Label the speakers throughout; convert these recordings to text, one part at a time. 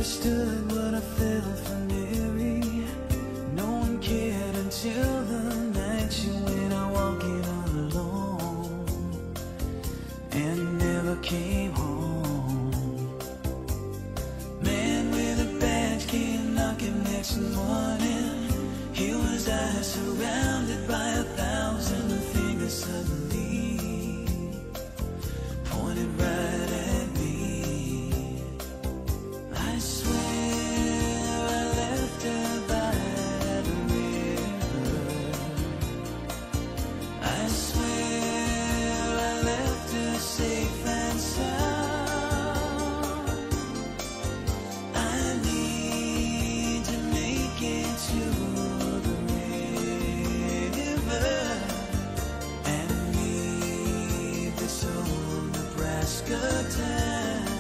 Speaker 1: understood what I felt for Mary. No one cared until the night she went out walking all alone and never came home. Man with a badge came knocking next morning. Here was I, surrounded by 1,000 fingers suddenly pointed right at me. I swear I left her by the river. I swear I left her safe and sound. I need to make it to the river and leave this old Nebraska town.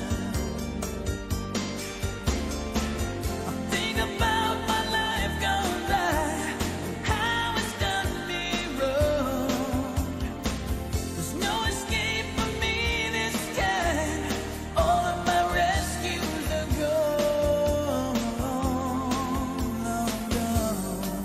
Speaker 1: Think about my life gone by, how it's done me wrong. There's no escape for me this time. All of my rescues are gone, long gone.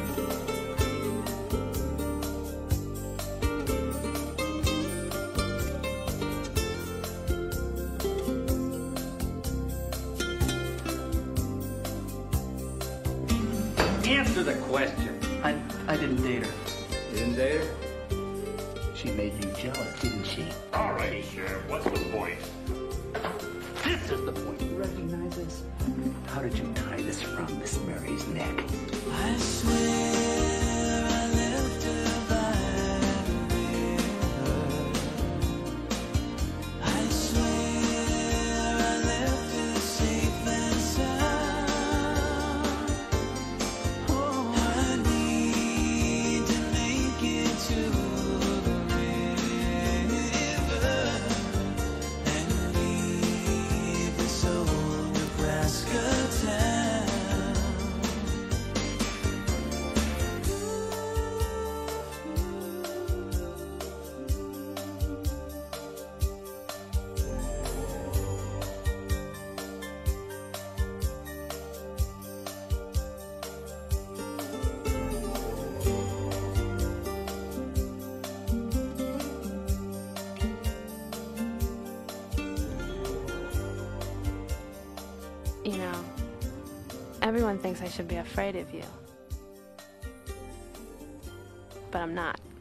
Speaker 2: Answer the question.
Speaker 3: I didn't date her.
Speaker 2: You didn't date her?
Speaker 3: She made you jealous, didn't she?
Speaker 4: All right, Sheriff, what's the point?
Speaker 3: This is the point. You recognize this? How did you tie this from Miss Mary's neck?
Speaker 1: I swear I left her by the river. I swear I left her safe and sound. Oh, I need to make it to the river and leave this old Nebraska town.
Speaker 5: You know, everyone thinks I should be afraid of you. But I'm not.